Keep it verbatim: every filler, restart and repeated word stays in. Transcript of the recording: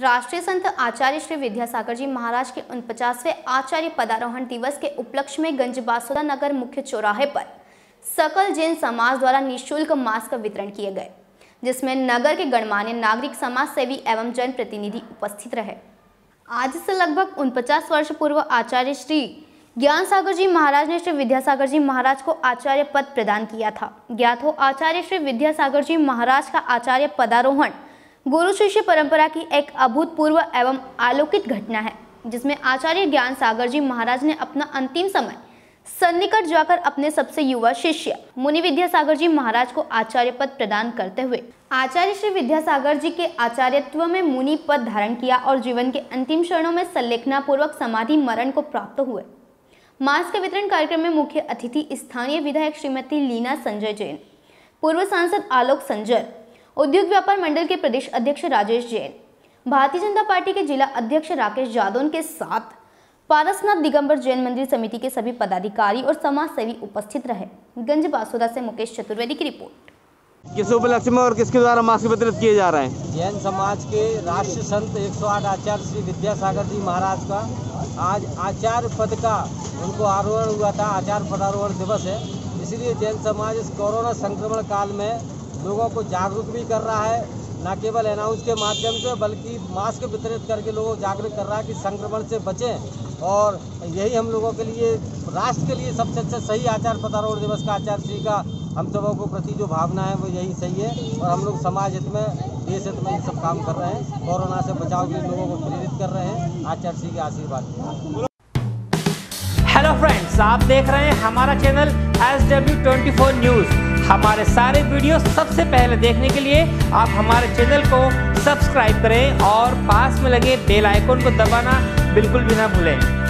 राष्ट्रीय संत आचार्य श्री विद्यासागर जी महाराज के उनपचासवें आचार्य पदारोहण दिवस के उपलक्ष्य में गंजबासौदा नगर मुख्य चौराहे पर सकल जैन समाज द्वारा निःशुल्क मास्क का वितरण किए गए, जिसमें नगर के गणमान्य नागरिक, समाज सेवी एवं जन प्रतिनिधि उपस्थित रहे। आज से लगभग उनपचास वर्ष पूर्व आचार्य श्री ज्ञान सागर जी महाराज ने श्री विद्यासागर जी महाराज को आचार्य पद प्रदान किया था। ज्ञात हो, आचार्य श्री विद्यासागर जी महाराज का आचार्य पदारोहण गुरु शिष्य परंपरा की एक अभूतपूर्व एवं अलौकिक घटना है, जिसमें आचार्य ज्ञान सागर जी महाराज ने अपना अंतिम समय सन्निकट जाकर अपने सबसे युवा शिष्य मुनि विद्यासागर जी महाराज को आचार्य पद प्रदान करते हुए आचार्य श्री विद्यासागर जी के आचार्यत्व में मुनि पद धारण किया और जीवन के अंतिम क्षणों में संलेखना पूर्वक समाधि मरण को प्राप्त हुए। मास्क के वितरण कार्यक्रम में मुख्य अतिथि स्थानीय विधायक श्रीमती लीना संजय जैन, पूर्व सांसद आलोक संजर, उद्योग व्यापार मंडल के प्रदेश अध्यक्ष राजेश जैन, भारतीय जनता पार्टी के जिला अध्यक्ष राकेश जादौन के साथ पारसनाथ दिगंबर जैन मंदिर समिति के सभी पदाधिकारी और समाज सेवी उपस्थित रहे। गंजबासौदा से मुकेश चतुर्वेदी की रिपोर्ट। किस उपलक्ष्य में और किसके द्वारा मास्क वितरित किए जा रहे हैं? जैन समाज के राष्ट्रीय संत एक सौ आठ आचार्य श्री विद्यासागर जी महाराज का आज आचार्य पद का उनको आरोहण हुआ था। आचार्य पदारोहण दिवस है, इसलिए जैन समाज इस कोरोना संक्रमण काल में लोगों को जागरूक भी कर रहा है, न केवल अनाउंस के माध्यम से बल्कि मास्क वितरित करके लोगों को जागरूक कर रहा है कि संक्रमण से बचें। और यही हम लोगों के लिए, राष्ट्र के लिए सबसे अच्छा सही आचार्य पदारोहण दिवस का आचार्य श्री का हम सबों को प्रति जो भावना है वो यही सही है। और हम लोग समाज हित में, देश हित में ये सब काम कर रहे हैं, कोरोना से बचाव के लिए लोगों को प्रेरित कर रहे हैं आचार्य श्री के आशीर्वाद। हेलो फ्रेंड्स, आप देख रहे हैं हमारा channel S W twenty four news. हमारे सारे वीडियो सबसे पहले देखने के लिए आप हमारे चैनल को सब्सक्राइब करें और पास में लगे बेल आइकन को दबाना बिल्कुल भी ना भूलें।